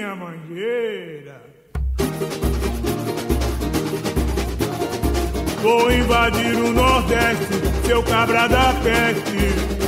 minha mangueira. Vou invadir o Nordeste, seu cabra da peste.